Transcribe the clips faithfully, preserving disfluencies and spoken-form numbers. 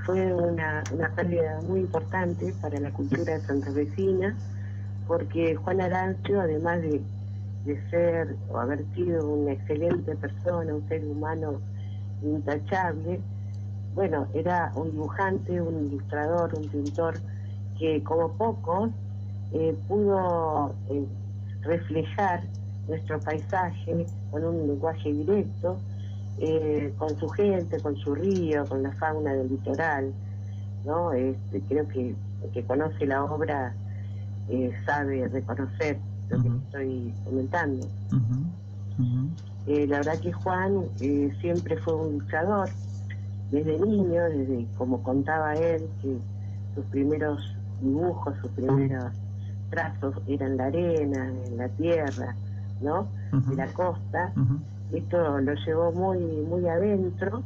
fue una, una pérdida muy importante para la cultura santafesina, porque Juan Arancio, además de, de ser o haber sido una excelente persona, un ser humano intachable, bueno, era un dibujante, un ilustrador, un pintor que como pocos eh, pudo eh, reflejar nuestro paisaje con un lenguaje directo, eh, con su gente, con su río, con la fauna del litoral, ¿no? Este, creo que el que conoce la obra eh, sabe reconocer lo uh-huh. que estoy comentando. Uh-huh. Uh-huh. Eh, la verdad que Juan eh, siempre fue un luchador, desde niño, desde como contaba él, que sus primeros dibujos, sus primeros trazos eran la arena, en la tierra, ¿no? Uh-huh. De la costa. Uh-huh. Esto lo llevó muy, muy adentro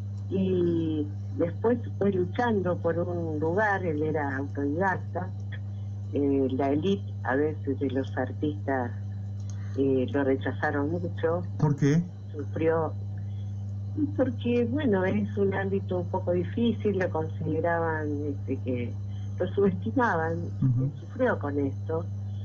y después fue luchando por un lugar. Él era autodidacta. Eh, la élite a veces de los artistas eh, lo rechazaron mucho. ¿Por qué? Sufrió, porque bueno, es un ámbito un poco difícil, lo consideraban este, que lo subestimaban. Uh-huh. Él sufrió con esto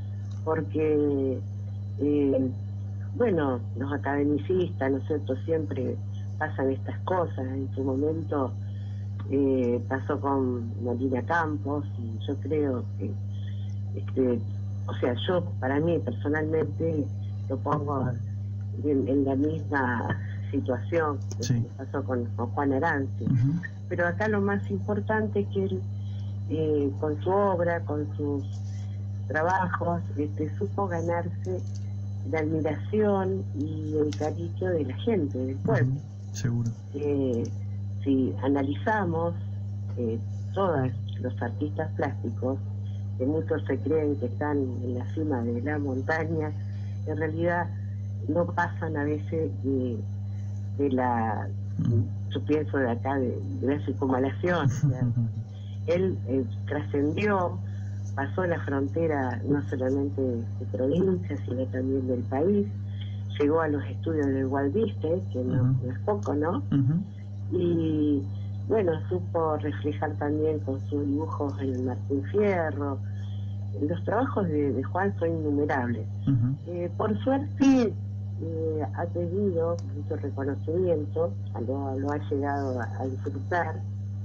porque eh, bueno, los academicistas, ¿no es cierto?, siempre pasan estas cosas. En su momento eh, pasó con Molina Campos, y yo creo que este, o sea, yo para mí personalmente lo pongo en, en la misma situación que sí. pasó con, con Juan Arancio. Uh-huh. Pero acá lo más importante es que él eh, con su obra, con sus trabajos, este, supo ganarse la admiración y el cariño de la gente, del pueblo. Uh-huh. Seguro. Eh, si analizamos eh, todos los artistas plásticos, que muchos se creen que están en la cima de la montaña, en realidad no pasan a veces de, de la, uh-huh. yo pienso de acá, de, de la circunvalación. O sea, él eh, trascendió, pasó la frontera no solamente de provincia, sino también del país, llegó a los estudios del Walt Disney, que no, uh-huh. no es poco, ¿no? Uh-huh. Y bueno, supo reflejar también con sus dibujos en el Martín Fierro. Los trabajos de, de Juan son innumerables. Uh-huh. Eh, por suerte eh, ha tenido mucho reconocimiento, lo, lo ha llegado a, a disfrutar,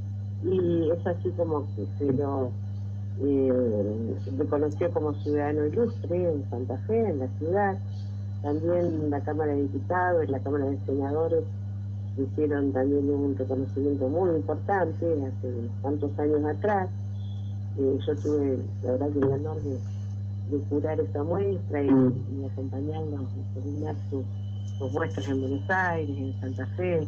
y es así como que se lo eh, reconoció como ciudadano ilustre en Santa Fe, en la ciudad. También en la Cámara de Diputados, en la Cámara de Senadores hicieron también un reconocimiento muy importante hace tantos años atrás. Eh, yo tuve la verdad que el honor de, de curar esa muestra y, y acompañarlos a terminar sus, sus muestras en Buenos Aires, en Santa Fe,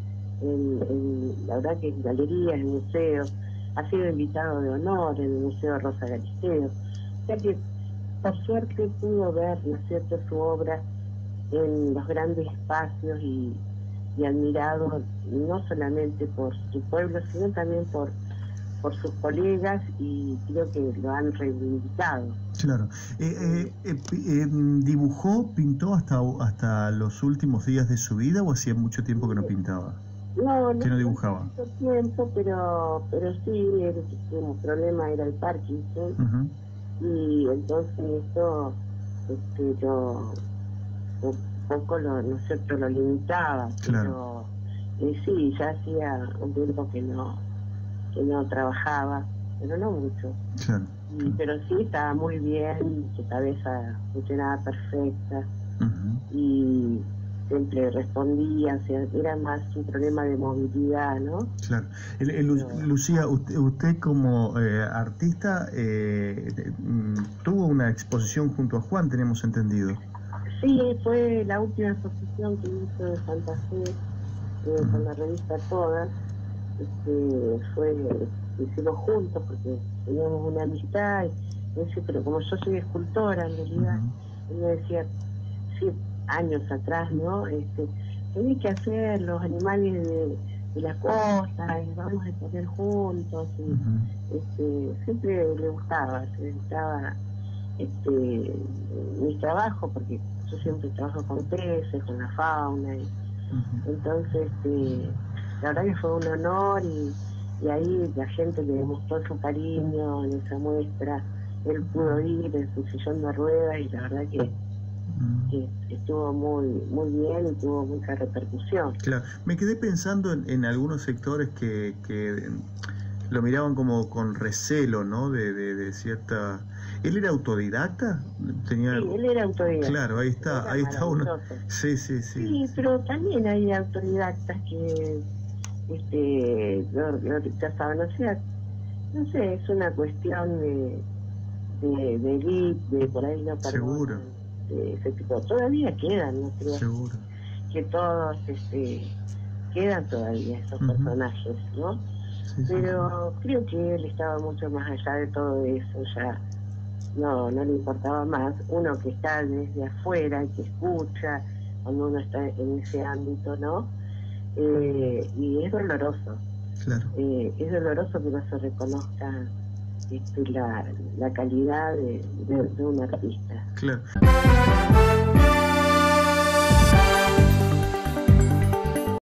en, en, la verdad que en galerías, en museos. Ha sido invitado de honor en el Museo Rosa Galisteo. O sea que por suerte pudo ver, ¿no es cierto?, su obra en los grandes espacios y, y admirado no solamente por su pueblo, sino también por, por sus colegas, y creo que lo han reivindicado. Claro. Eh, eh, eh, eh, ¿Dibujó, pintó hasta, hasta los últimos días de su vida o hacía mucho tiempo que no pintaba? No, no, que no dibujaba. Mucho tiempo, pero, pero sí, el, el problema era el Parkinson. Uh-huh. Y entonces esto este, lo, un poco lo, ¿no es cierto?, lo limitaba. Claro. Pero eh, sí, ya hacía un tiempo que no que no trabajaba, pero no mucho. Claro. Y, pero sí estaba muy bien, su cabeza funcionaba perfecta. Uh-huh. Y siempre respondía, o sea, era más un problema de movilidad, ¿no? Claro. El, el, Pero, Lucía, usted, usted como eh, artista eh, tuvo una exposición junto a Juan, tenemos entendido. Sí, fue la última exposición que hizo en Santa Fe, eh, uh-huh. con la revista Toda. Este, fue, hicimos juntos porque teníamos una amistad, y, y, pero como yo soy escultora, en realidad, uh-huh. él me decía, sí, años atrás, ¿no? Este, tenés que hacer los animales de, de la costa y vamos a poner juntos. Y, uh-huh. este, siempre le gustaba, le gustaba este, mi trabajo, porque yo siempre trabajo con peces, con la fauna. Y, uh-huh. Entonces, este, la verdad que fue un honor y, y ahí la gente le demostró su cariño en esa muestra. Él pudo ir en su sillón de ruedas y la verdad que, que estuvo muy muy bien y tuvo mucha repercusión. Claro, me quedé pensando en, en algunos sectores que, que lo miraban como con recelo, ¿no? De, de, de cierta... ¿Él era autodidacta? Tenía... Sí, él era autodidacta. Claro, ahí está, ahí está uno. Sí, sí, sí. Sí, pero también hay autodidactas que este lo, lo rechazaban. O sea, no sé, es una cuestión de de, de elite, de por ahí no perdonan. Seguro. De ese tipo. Todavía quedan, no creo. Seguro. Que todos este quedan todavía esos uh-huh. personajes, ¿no? Sí, pero sí, sí. creo que él estaba mucho más allá de todo eso, ya no no le importaba más. Uno que está desde afuera y que escucha cuando uno está en ese ámbito, ¿no? Eh, y es doloroso. Claro. Eh, es doloroso que no se reconozca este, la, la calidad de, de, de un artista. Claro.